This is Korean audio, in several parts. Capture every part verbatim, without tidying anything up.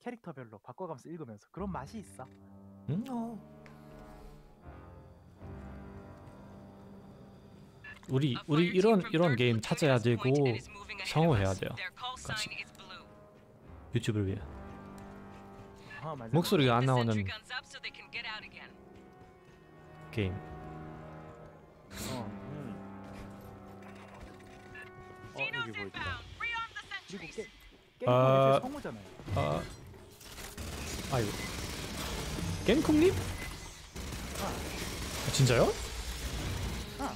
캐릭터별로 바꿔가면서 읽으면서 그런 맛이 있어. 음, 어. 우리 우리 이런 이런 게임 찾아야 되고 성우해야 돼요. 같이 유튜브를 위해. 아, 맞아. 목소리가 안 나오는 게임. 어. 음. 어, 여기 뭐 있다. 그리고 게, 게임 아, 아... 성우잖아요. 아, 아이고. 겜콩님? 아, 아, 진짜요? 아,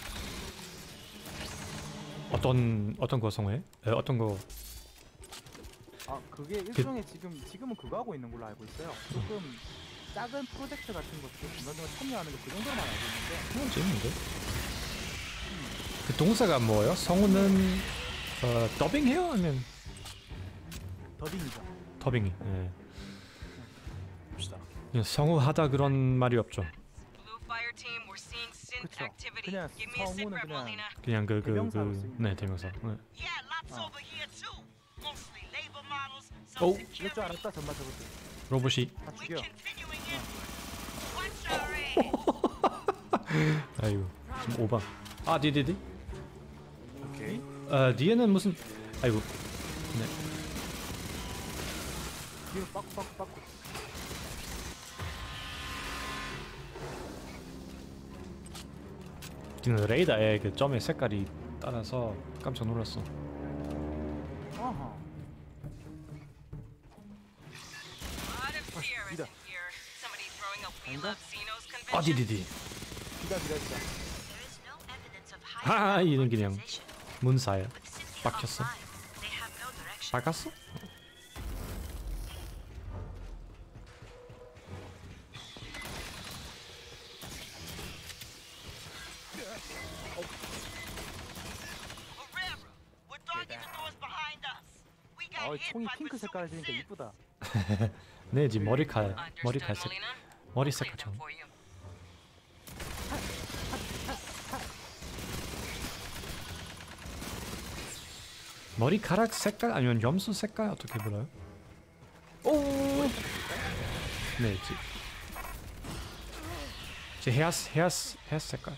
어떤 어떤 거 성우해? 에, 어떤 거? 아, 그게 일종의 지금 지금은 그거 하고 있는 걸로 알고 있어요. 조금 작은 프로젝트 같은 것도 중간중간 참여하는 거 그 정도로만 알고 있는데. 어, 재밌는데? 그 동사가 뭐예요? 성우는 어, 더빙해요? 아니면 더빙이죠. 더빙이? 예. 봅시다. 그냥 성우하다 그런 말이 없죠. 그쵸. 그냥 성우는 그냥 그냥 그 그 대명사로 그 쓰이는 네 거죠. 대명사. 네. 어? 오, 이럴 줄 알았다. 전마 저것들 로봇이. 다 죽여. 아이고 좀 오바. 아 디디디. 오케이. 아 뒤에는 무슨? 아이고. 네. 뒤로 빠꾸 빠꾸 빠꾸. 지금 레이더의 그 점의 색깔이 따라서 깜짝 놀랐어. 어허. 기다. 아닌가? 아 디디디. 기다 기다 기다. 하 이는 그냥 문사야. 빡쳤어. 빡았어? 어, 총이 핑크 색깔 되니까 이쁘다. 네 지금 머리칼 머리칼 색 머리 색깔처럼. 머리카락 색깔 아니면 염소 색깔 어떻게 불러요? 오. 네, 지. 제 헤어 헤어 헤어 색깔.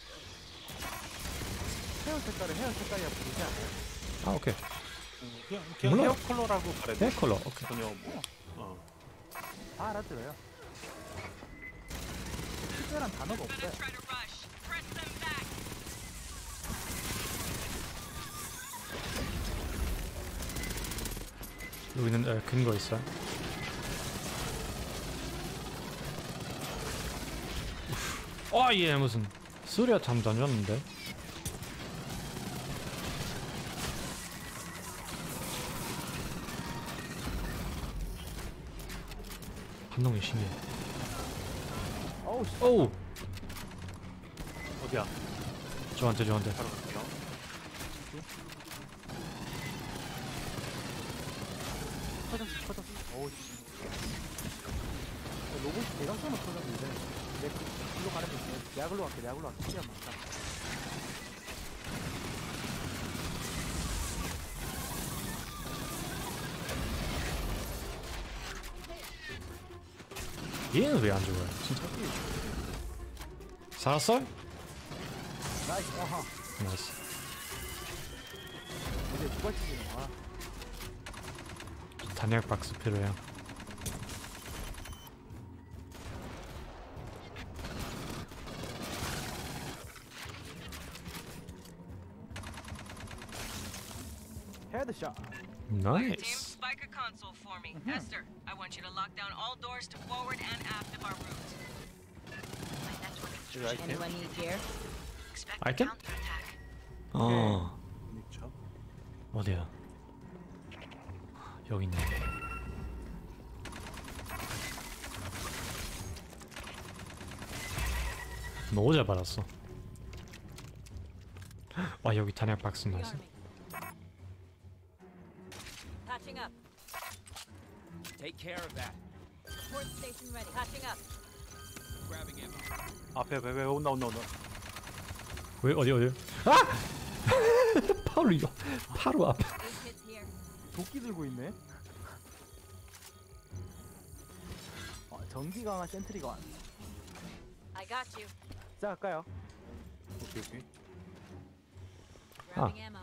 헤어 색깔은 헤어 색깔이야 부르지 않아요? 아 오케이. 그냥, 그냥 몰라. 헤어 컬러라고 말해도 헤어 컬러 오케이. 전혀 뭐 어. 다 알아들어요. 특별한 단어가 없어요. 여기는 어, 근거 있어. 어얘 무슨 수리아탐 던졌는데. 반동이 심해. 어우 씨. 오우 어디야? 저한테 저한테. 바로 갈게요. 터졌어 터졌어. 어우 씨. 로봇이 대각선으로 터졌는데 내 글로 가는 게 있네. 대학으로 갈게 대학으로 갈게. 시간 많다. 얘는 왜 안 죽어요? 진짜. 살았어? 나이스. 어하. 나이스. 이제 누가 치지는 와. 단약 박스 필요해요. 헤드샷. 나이스. Spike a console for me. Esther, I want you to lock down all doors to forward and aft of our route. 이거 아이템? Anyone need gear? Expect Item? a counterattack. 어 있죠. 어디야? 여기 있네. 너무 잘 받았어. 와 여기 단약 박스 나있어. Patching up. Take care of that. Port station ready. Patching up. Grabbing ammo. 앞에 왜, 왜 온다 온다 온다. 왜 어디 어디? 아! 바로 이거 바로 앞에. Eight hits here. 도끼 들고 있네. 전기 강화 센트리가 왔. I got you. 시작할까요? 오케이 오케이. Grabbing ammo.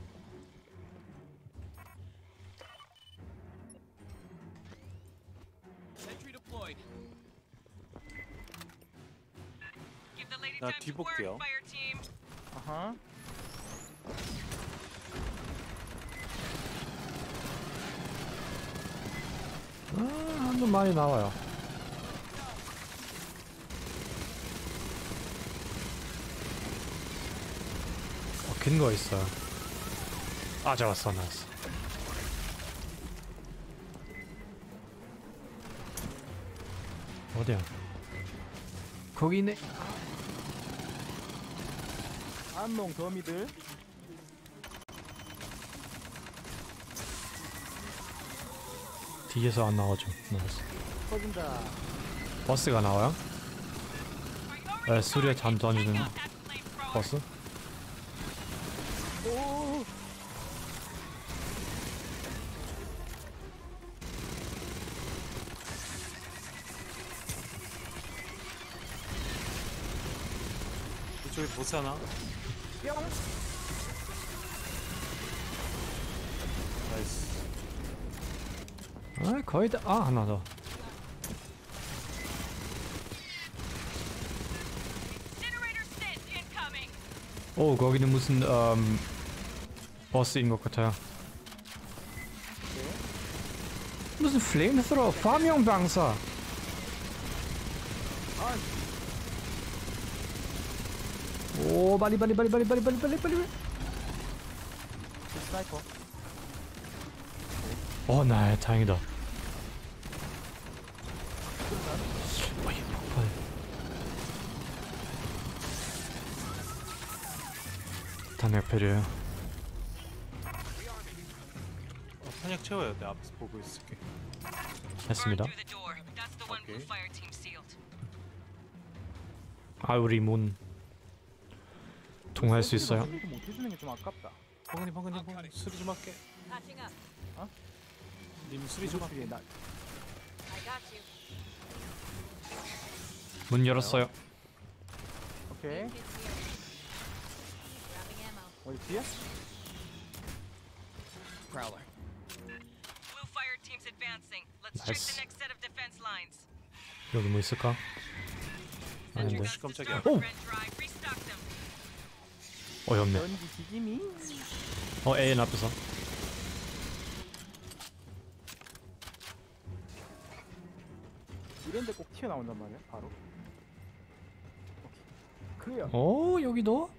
Sentry deployed. Give the lady 나 time to work, 뒤볼게요. fire team. 아하. 아, 한번 많이 나와요. 어, 긴 거 있어요. 아, 잡았어, 나왔어. 어디야? 거기 있네. 안농 더미들. 뒤에서 안 나와줘. 나왔어. 터진다. 버스가 나와요? 에, 수리에 잠 던지는 Take out that flamethrower. 버스? 오. 이쪽에 보스 하나. 뿅. 나이스. 아, 거의 다. 아, 하나 더. Incinerator sit incoming. 오, 거기는 무슨 음, 버스인 것 같아요. 무슨 플레임스로 파명 방사. 오, 빨리 빨리 빨리 빨리 빨리 빨리 빨리 빨리. 그 스나이퍼. 어, 나 다행이다. 어이, 폭발. 탄약 필요해요. 어, 탄약 채워야 돼. 앞에서 보고 있을게. 했습니다. Burn through the door. That's the one blue Okay. fire team sealed. 아, 우리 문 통할 수 있어요? 못 해주는 게 좀 아깝다. 방금님 방금님 방금 수리 좀 할게. Patching up. 님 수리 좀 할게. 뒤에 나. I got you. 문 열었어요. 오케이. Kids here. Grabbing ammo. 어디 뒤에? Prowler. Blue fire team's advancing. Let's check Nice. the next set of defense lines. 여기 뭐 있을까? 아닌데. Guns to 깜짝이야. start 오! with red drive. Restock them. 어이없네. 연기 지짐이. 어, 에인 앞에서. 이런데 꼭 튀어나온단 말이야. 바로. 오케이. 클리어. 오, 여기도?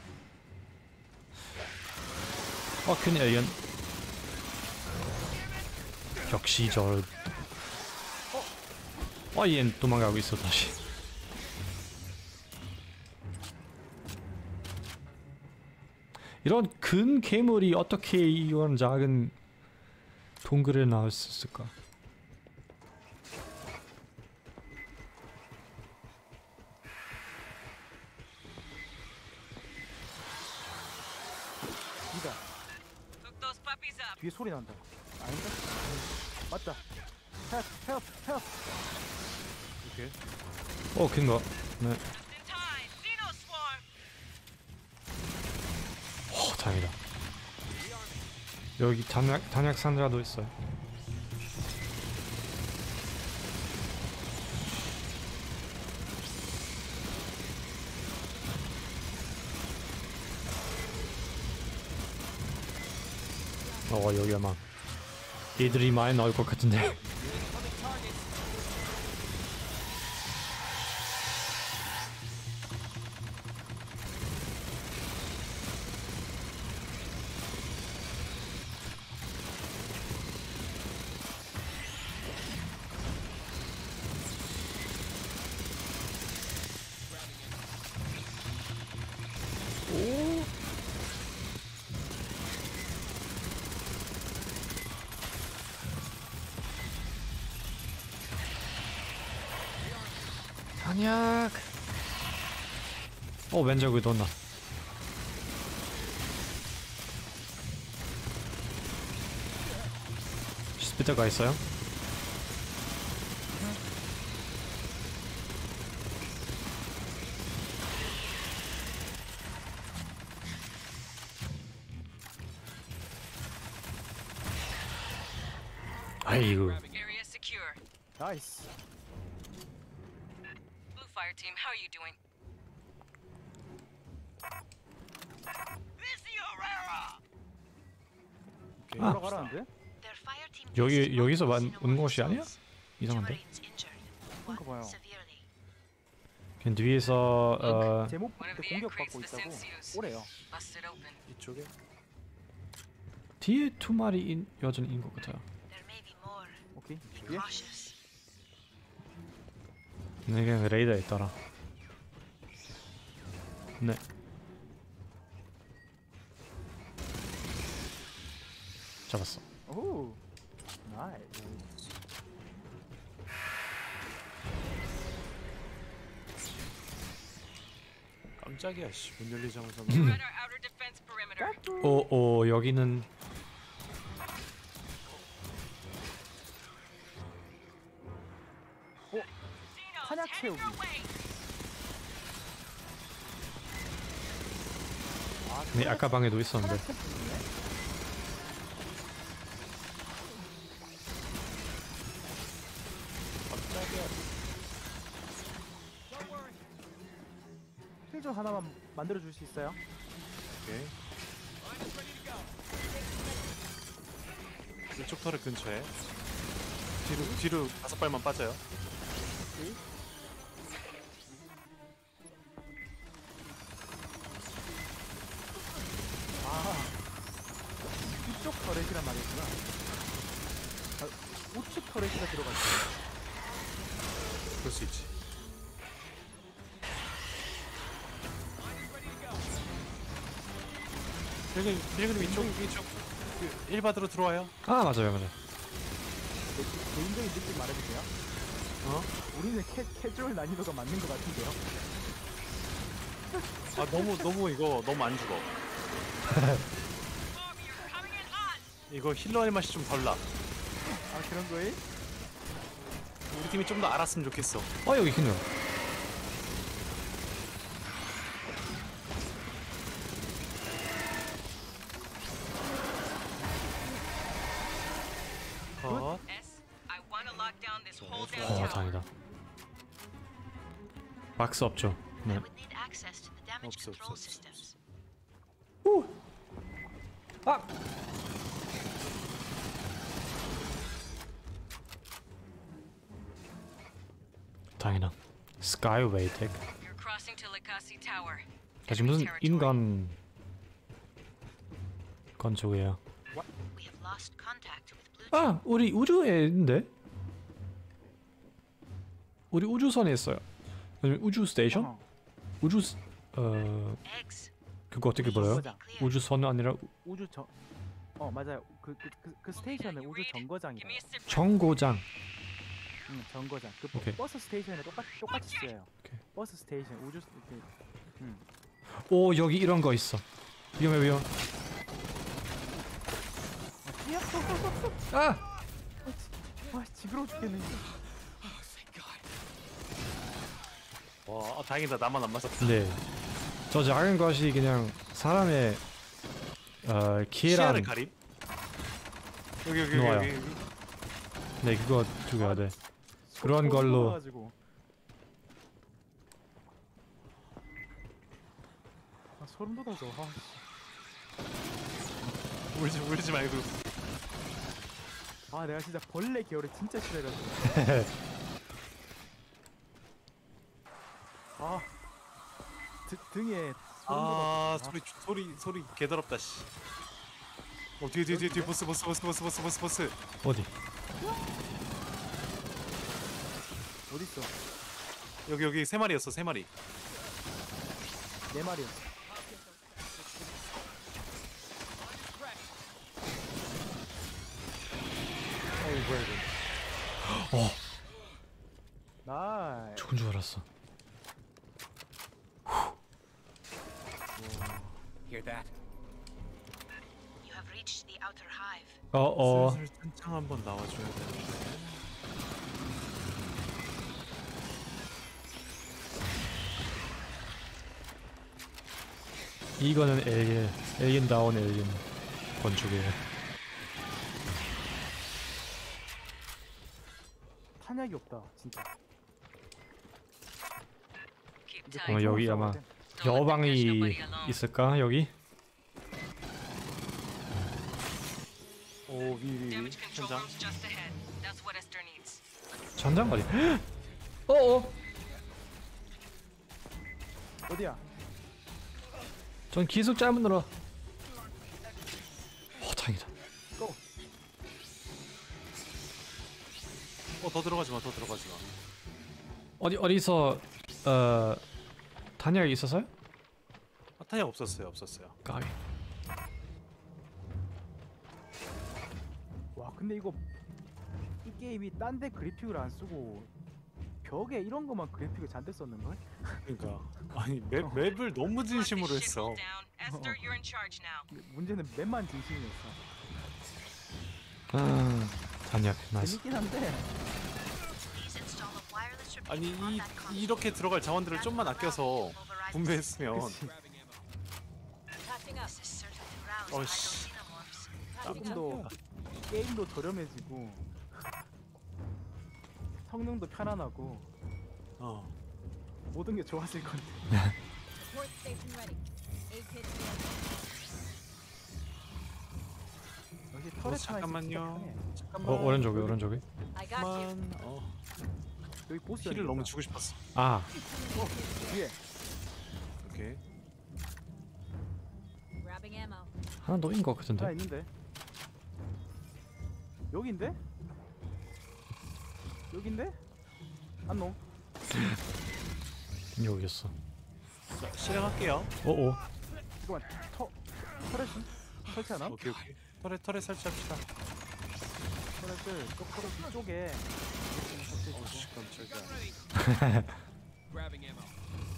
어, 큰 에이언. 격시절. 어, 얘는 도망가고 있어, 다시. 이런 큰 괴물이 어떻게 이런 작은 동굴에 나올 수 있을까? 뒤다. Hook those puppies up. 뒤에 소리 난다. 아닌가? 맞다. 헬프, 헬프, 헬프. 오케이. 어, 큰 거. 네. Just in time. Xeno swarm. 어, 다행이다. 여기 단약, 단약 상자도 있어요. 어, 여기 아마 얘들이 많이 나올 것 같은데. 단약. 어, 왼쪽 왜 뒀나? 스피터가 있어요? 아이고. Area secure. 나이스. Blue fire team, how are you doing? 오케이. 아. 돌아가라는데? 여기 여기서 만 온 곳이 아니야? 이상한데. 그런가 봐요. 그냥 뒤에서 어 제목 One of 때 the 공격받고 Increase, the 있다고. Sensius. 오래요. Busted open. 이쪽에. 뒤에 두 마리 인, 여전히 있는 것 같아요. 오케이. 뒤에? 네, 그냥 레이더에 있더라. 네. 잡았어. 오. 나이스. 깜짝이야. 씨. 문 열리자마자. We're at our outer defense perimeter. 오, 오, 여기는 어? 한약 채우기. 아, 네, 아까 방에도 있었는데. 한약 채우기네. 힐좀 하나만 만들어 줄 수 있어요? 오케이. 이쪽 터렛 근처에. 뒤로 뒤로 다섯 발만 빠져요. 오케이. 아, 이쪽 터렛이란 말이구나. 아, 우측 터렛이가 들어갔어. 그럴 수 있지. 필그님, 필그님 이쪽 이쪽 그 일바드로 들어와요. 아, 맞아요, 맞아요. 내 개인적인 느낌 말해주세요. 어? 우리는 캐, 캐주얼 난이도가 맞는 것 같은데요. 아 너무 너무 이거 너무 안 죽어. 이거 힐러 할 맛이 좀 덜 나. 아, 그런 거에? 우리 팀이 좀 더 알았으면 좋겠어. 어, 여기 있네요. 컷. S, I want to lock down this whole 어, damn tower. 다행이다. 박스 없죠? 네. 없어 없어 없어. 아! 다행이다. 스카이웨이 택. You're crossing to Likasi Tower. 다시 무슨 Enemy territory. 인간 건축이에요. 아, 우리 우주에 있는데? 우리 우주선에 있어요. 아니면 우주 스테이션? 어, 우주 스... 어... 그거 어떻게 불러요? 정거장. 우주선은 아니라 우- 우주 정... 어, 맞아요. 그, 그, 그, 그 스테이션은 우주 Give 정거장이에요. me a sip. 정거장. 응, 정거장. 그 오케이. 버스 스테이션에 똑같, 똑같이 써요. 오케이. 버스 스테이션, 우주... 스- 이렇게, 응. 오, 여기 이런 거 있어. 위험해, 위험. 아, 뛰어! 아! 아, 징그러워 죽겠네. 와 아, 다행이다. 나만 안 맞았어. 네. 저 작은 것이 그냥 사람의 어, 시야를 키랑 가림. 여기 여기 놓아요. 여기 여기. 네, 그거 죽여야 돼. 그런 소름 걸로. 돋아가지고. 아, 소름 돋아서. 아, 씨. 울지 울지 말고. 아, 내가 진짜 벌레 계열을 진짜 싫어해가지고. 아, 드, 등에 소름 아 돋아서. 소리 소리 소리 개더럽다 씨. 어 뒤에 뒤에 뒤에 뒤에 보스 보스 보스 보스 보스 보스 보스. 어디? 어디 있어? 여기 여기 세 마리였어 세 마리. 네 마리였어. 어이 뭐야 이거. 어, 나이. 죽은 줄 알았어. Hear that? 어, 어. 슬슬 탄창 한번 나와줘야 되는데. 이거는 에일리엔, 에일리엔다운 에일리엔 건축이에요. 탄약이 없다 진짜. Keep 이제 tight. 어, 여기 싸워야 아마 돼. Don't let them catch 여방이 nobody alone. 있을까 여기? 오, 위, 위, 위. Damage control 현장. room's just ahead. That's what Esther needs. 전장 어디? 어어. 어디야? 전 기숙 잘못 눌러. 어 다행이다. 고. 어, 더 들어가지 마, 더 들어가지 마. 어디 어디서 어 단약이 있었어요? 아, 탄약 없었어요, 없었어요. 까비. 와 근데 이거 이 게임이 딴 데 그래픽을 안 쓰고 벽에 이런 것만 그래픽을 잔뜩 썼는 걸? 그러니까 아니 맵 맵을 너무 진심으로 Lock this 했어. shithole down. Esther, you're in charge now. 문제는 맵만 진심이었어. 아 단약 나이스. 재밌긴 한데 아니 이 이렇게 들어갈 자원들을 좀만 아껴서 분배했으면. 그치. Patching up. 어씨. 조금 더 게임도 저렴해지고 성능도 편안하고 어. 모든 게 좋았을 건데. Support station ready. Aid kit here. 역시 어, 터렛 잠깐만요. 어 잠깐만. 오른쪽에 오른쪽에. I got you. 잠깐만. 어. 여기 보스 힐을 너무 주고 싶었어. 아 위에 오케이. Grabbing ammo. 하나 놓인 것 하나 같은데. 있는데 여기인데? 여기인데? 안농 여기였어. 자, 실행할게요. 어어. 잠깐만 터 터렛은 설치하나? 오케이 오케이. 터렛 터렛 설치합시다. 터렛을 거꾸로 쪽에 설치해주고. 어씨 깜짝이야. Grabbing ammo.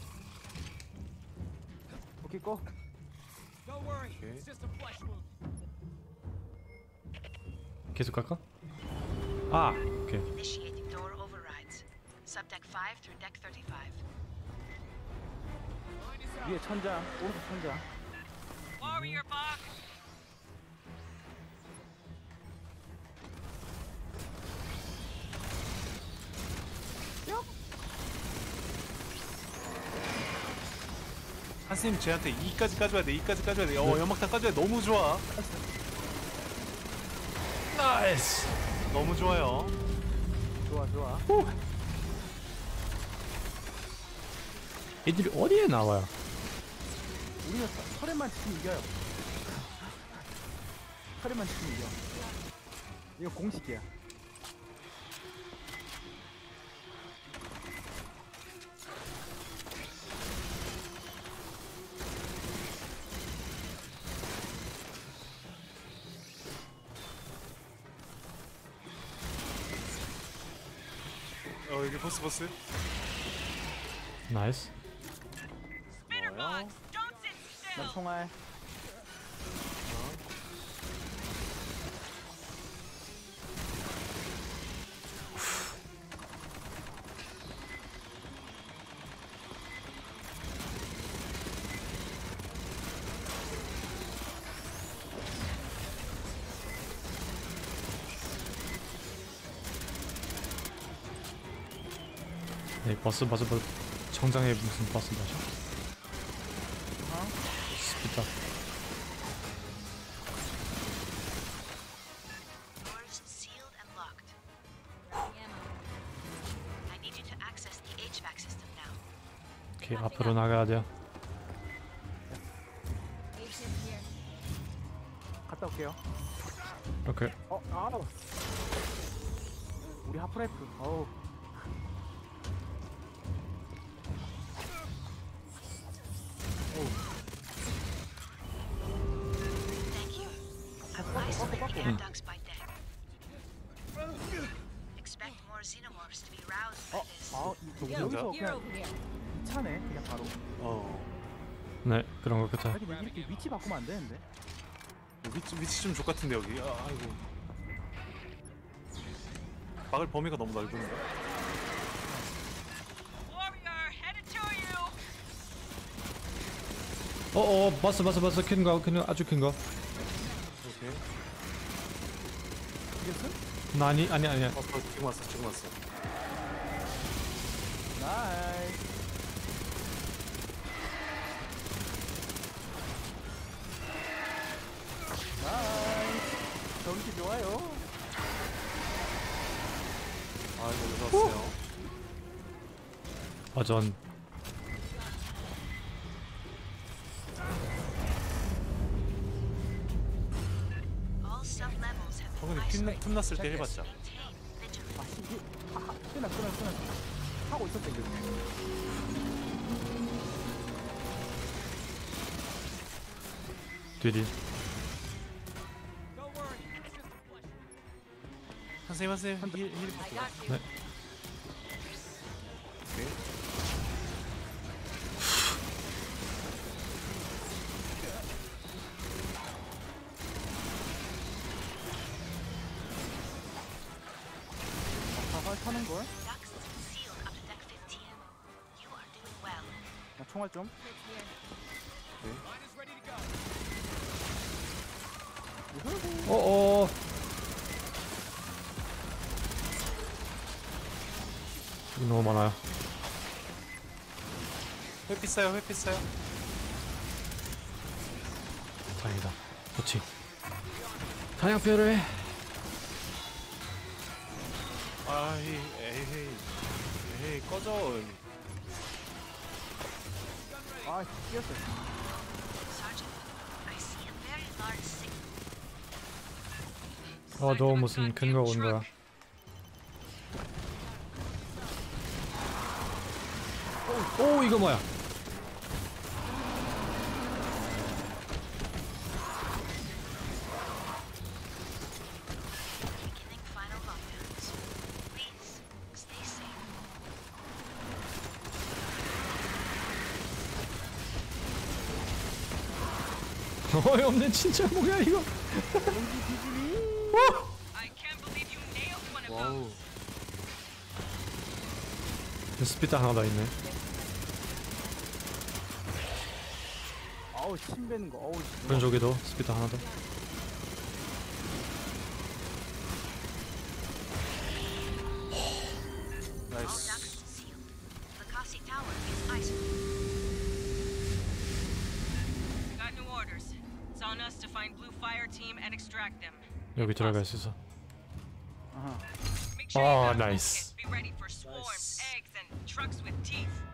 오케이 꺼. Don't worry. Okay. It's just a flesh wound. 계속 갈까? 아 오케이. Initiating door overrides. Subdeck five through deck thirty-five. Line is out. 위에 천장 오른쪽 천장. Warrior Bach. 한스님 쟤한테 이까지 까줘야 돼. 이까지 까줘야 돼. 어 연막탄 까줘야 돼. 너무 좋아. 나이스. 너무 좋아요. 좋아 좋아. 애들이 어디에 나와요? 우리는 터- 터렛만 치면 이겨요. 터렛만 치면 이겨. 이거 공식이야. 어 여기 보스 보스. 나이스. Spitter 좋아요. box. Don't sit 난 still. 총알. 네 버스 버스 버스. 정장에 무슨 버스 맞아? 어? 스피터. Doors sealed and locked. Grabbing ammo. I need you to access the H V A C system now. 오케이 앞으로 나가야 돼요. Aid kit here. 갔다 올게요. 오케이. 어, 아우. 우리 하프라이프. 어우. Thank you. Advise clearing air ducts by deck. Expect more xenomorphs to be roused by 어, this. 아, 이- Yo, 여기서 you're 그냥 over here. 차네, 그냥 바로. 어 네 그런 것 같아. 자기 이렇게 위치 바꾸면 안 되는데. 위치 위치 좀 족같은데 여기. 아, 아이고. 막을 범위가 너무 넓은데. Warrior, headed to you. 어어 버스 버스 버스 큰 거, 큰 거, 아주 큰 거. 오케이. 이겼어? 나 아니 아니 아니야. 어, 어 지금 왔어 지금 왔어. 나이스. 나이스. 경기 좋아요. 아 이거 무서웠어요. 아전 All sub-levels have been 형님 isolated. 틈 났을 때 해봤자. Maintain vigilance. 아, 씨, 이게 하하, 끊어, 끊어, 끊어. 하고 있었어, 이거. 뒤뒤 Don't worry. It's just a flesh. 선생님 선생님 힐 힐. I got you. 네. 가발 타는 걸? Ducts sealed up to deck fifteen. You are doing well. 나 총알 좀. Kids here. Mine is ready to go. 우후. 어어 이거 너무 많아요. 회피 써요 회피 써요. 다행이다. 그렇지. 다양표를 해. 아이 에이 에이 꺼져. 아, 뛰었어. Sergeant, I see a very large signal. 어, 너 무슨 근거 온 거야? 오, 이거 뭐야? Beginning final lockdowns. Please, stay safe. 어이없네 진짜 뭐야 이거? I can't believe you nailed one of 와우. those. 스피드 하나 더 있네. 아우, 침 베는 거. 어우, 씨. 오른쪽에도 스피드 하나 더. All 나이스. ducts sealed. The Kasi Tower is isolated. Got new orders. It's on us to find Blue Fire Team and extract them. 여기 들어갈 수 있어. 아하. Make sure Oh, you have a nice. toolkit. Be ready for swarms, Nice. eggs, and trucks with teeth.